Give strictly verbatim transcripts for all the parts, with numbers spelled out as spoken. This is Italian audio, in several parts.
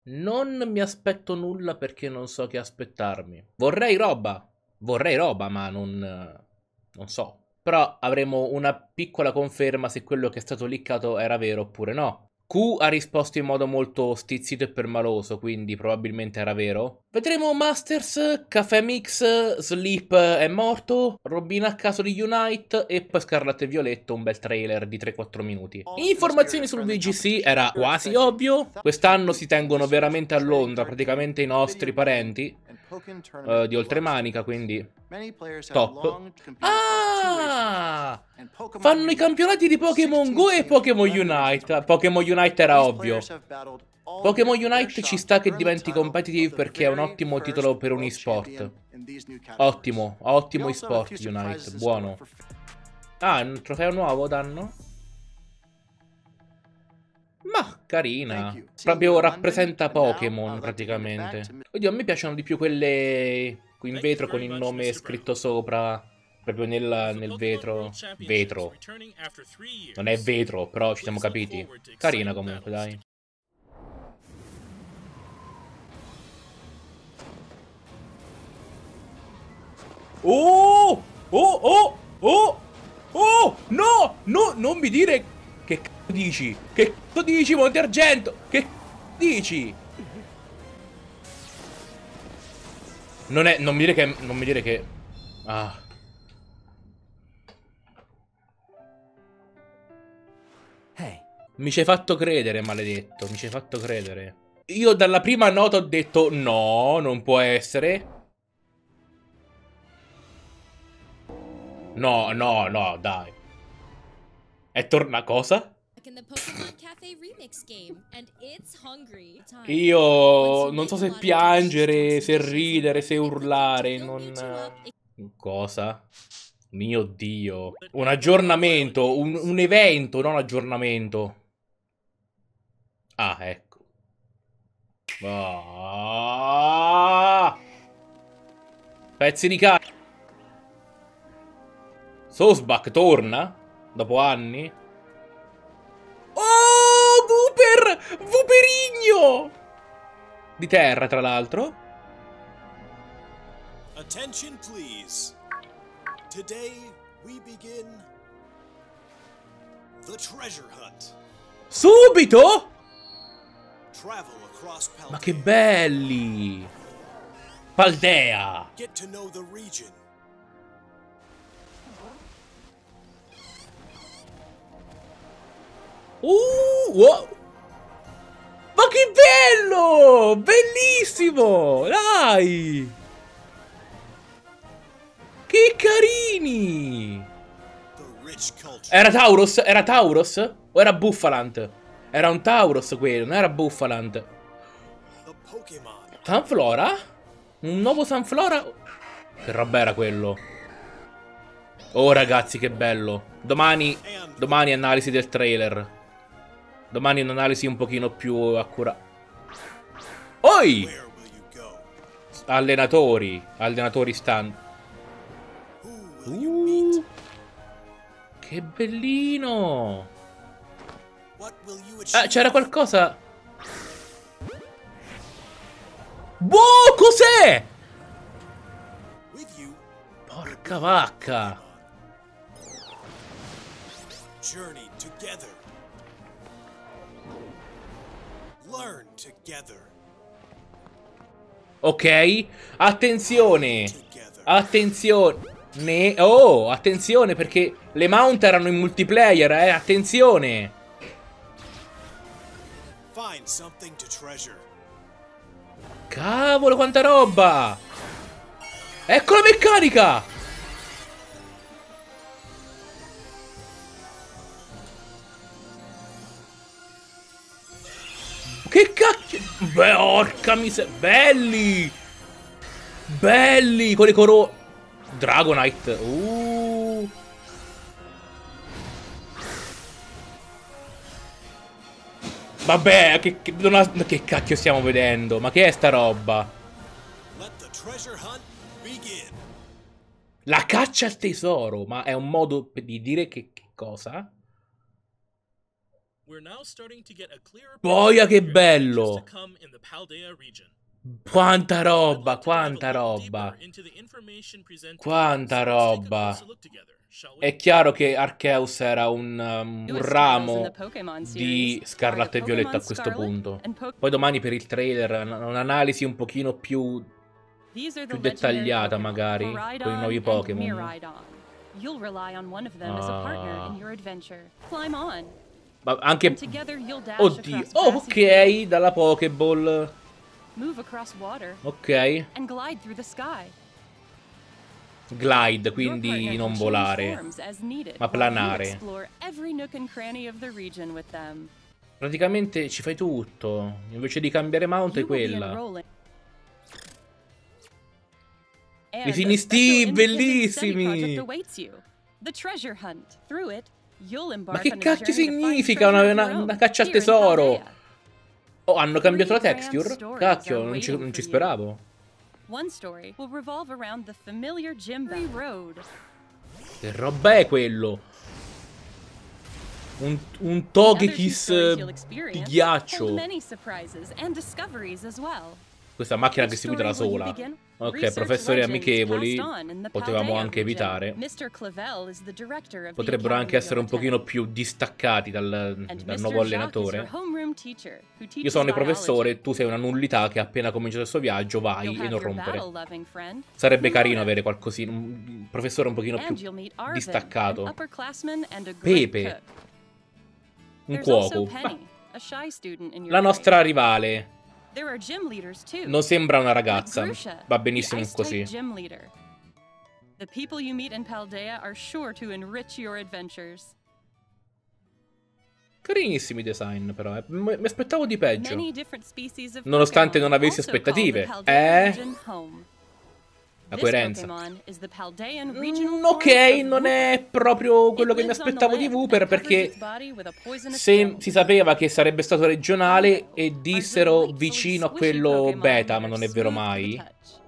Non mi aspetto nulla perché non so che aspettarmi. Vorrei roba. Vorrei roba, ma non... non so. Però avremo una piccola conferma se quello che è stato liccato era vero oppure no. Q ha risposto in modo molto stizzito e permaloso, quindi probabilmente era vero. Vedremo Masters, Caffè Mix, Sleep è morto, Robina a caso di Unite e poi Scarlatto e Violetto, un bel trailer di tre quattro minuti. Informazioni sul V G C era quasi ovvio. Quest'anno si tengono veramente a Londra, praticamente i nostri parenti uh, di oltremanica, quindi top. Ah! Fanno i campionati di Pokémon Go e Pokémon Unite. Pokémon Unite era ovvio. Pokémon Unite ci sta che diventi competitive perché è un ottimo titolo per un esport. Ottimo, ottimo esport Unite, buono. Ah, un trofeo nuovo danno? Ma carina. Proprio rappresenta Pokémon praticamente. Oddio, a me piacciono di più quelle in vetro con il nome scritto sopra. Proprio nel, nel vetro. Vetro. Non è vetro, però ci siamo capiti. Carina comunque, dai. Oh! Oh! Oh! Oh! Oh! No! No! Non mi dire... Che c***o dici? Che c***o dici, Monte Argento? Che c***o dici? Non è... Non mi dire che... Non mi dire che... Ah... Mi ci hai fatto credere, maledetto. Mi ci hai fatto credere. Io dalla prima nota ho detto no, non può essere. No, no, no, dai. È torna cosa? Io non so se piangere, se ridere, se urlare, non... Cosa? Mio Dio. Un aggiornamento, un, un evento, non aggiornamento. Ah, ecco. Ah! Pezzi di cazzo. Sosbach torna? Dopo anni? Oh, Wooper! Wooperigno! Di terra, tra l'altro. Attention, please. Today we begin the treasure hunt. Subito? Ma che belli! Paldea! Get to know the region. Uh, wow. Ma che bello! Bellissimo! Dai! Che carini! Era Tauros? Era Tauros? O era Buffalant? Era un Tauros quello, non era Buffalant. Sunflora? Un nuovo Sunflora? Che roba era quello? Oh ragazzi, che bello. Domani, domani analisi del trailer. Domani un'analisi un pochino più accurata. Oi! Allenatori. Allenatori stand. Uh, che bellino. Ah, c'era qualcosa. Boh, cos'è? Porca vacca. Journey together. Learn together. Ok, attenzione. Attenzione. Oh, attenzione perché le mount erano in multiplayer, eh. Attenzione. Cavolo, quanta roba. Ecco la meccanica. Che cacchio. Beh, orca miseria. Belli. Belli con le coro... Dragonite. Uh. Vabbè, che, che, non ha, che cacchio stiamo vedendo? Ma che è sta roba? La caccia al tesoro. Ma è un modo di dire che, che cosa? Boia, che bello! Quanta roba, quanta roba. Quanta roba. È chiaro che Arceus era un, um, un ramo di Scarlatto e Violetta a questo punto. Poi domani per il trailer un'analisi un pochino più, più dettagliata magari con i nuovi Pokémon. Ah. Ma anche... Oddio, oh, ok, dalla Pokéball. Ok. Glide, quindi non volare, ma planare. Praticamente ci fai tutto. Invece di cambiare mount è quella. I finisti, bellissimi! Ma che cacchio significa una, una, una caccia al tesoro? Oh, hanno cambiato la texture? Cacchio, non ci, non ci speravo. Che roba è quello? Un, un Togekiss di ghiaccio. Questa macchina che si guida da sola. Ok, professori amichevoli. Potevamo anche evitare. Potrebbero anche essere un pochino più distaccati dal, dal nuovo allenatore. Io sono il professore, tu sei una nullità che ha appena cominciato il suo viaggio, vai e non rompere. Sarebbe carino avere qualcosina, un professore un pochino più distaccato. Pepe. Un cuoco. Ah. La nostra rivale. Non sembra una ragazza. Va benissimo così. Carinissimi design, però. Eh. Mi aspettavo di peggio. Nonostante non avessi aspettative. Eh? La coerenza. Mm, ok, non è proprio quello che mi aspettavo di Wooper, perché se si sapeva che sarebbe stato regionale e dissero vicino a quello beta, ma non è vero mai.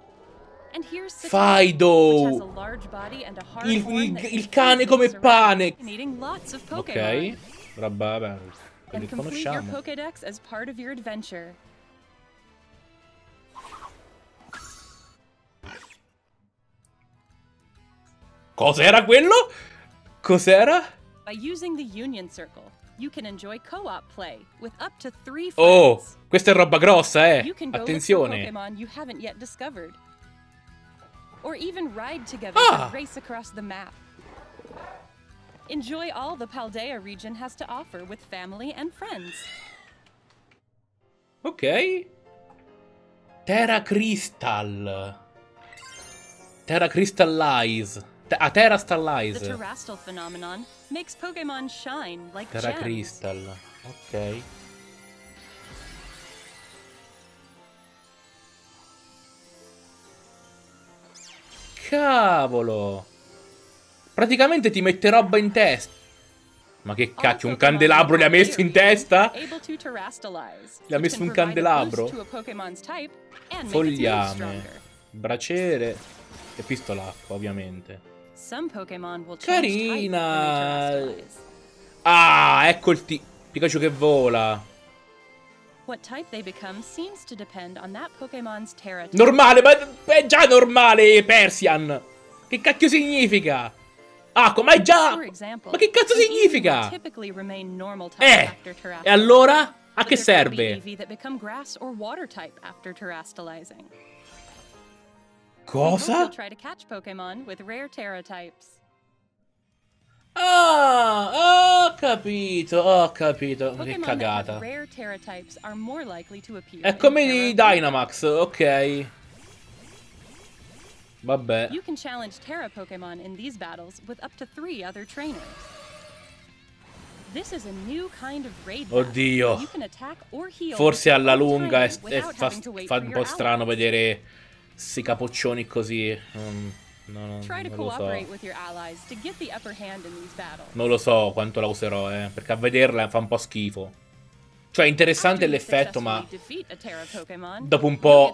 Fido! Il, il, il cane come pane! Ok, roba, vabbè, li conosciamo. Cos'era quello? Cos'era? Oh, questa è roba grossa, eh. Attenzione. Ah. Enjoy all the Paldea region has to offer with family and friends. Ok. Terra Crystal. Terra Crystallize. A Terra Stallize. The Terrastal phenomenon makes Pokémon shine like Terra gems. Crystal. Ok. Cavolo. Praticamente ti mette roba in testa. Ma che cacchio, un candelabro gli ha messo in testa? Gli ha messo un candelabro. Fogliame. Braciere. E pistolacco, ovviamente. Carina. Ah, ecco il ti Pikachu che vola. Normale, ma è già normale, Persian. Che cacchio significa? Acqua, ma è già... Ma che cazzo significa? Eh, e allora? A che serve? Cosa? Ah, ho capito, ho capito. Che cagata. È come di Dynamax, ok. Vabbè. Oddio. Forse alla lunga è, è fa, fa un po' strano vedere sti capoccioni così. Non, non, non lo so. Non lo so quanto la userò, eh. Perché a vederla fa un po' schifo. Cioè, interessante l'effetto, ma dopo un po'...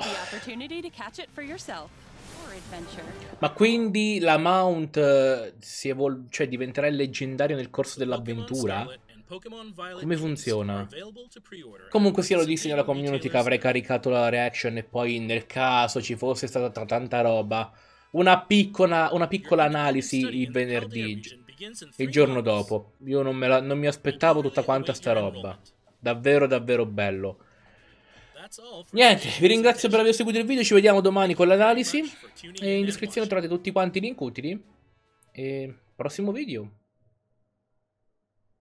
Ma quindi la Mount uh, si evol cioè diventerà leggendario nel corso dell'avventura? Come funziona? Comunque sia, lo dissi nella community che avrei caricato la reaction e poi nel caso ci fosse stata tanta roba, una piccola, una piccola analisi il venerdì, il giorno dopo. Io non, me la, non mi aspettavo tutta quanta sta roba. Davvero davvero bello. Niente, vi ringrazio per aver seguito il video, ci vediamo domani con l'analisi e in descrizione trovate tutti quanti i link utili e prossimo video.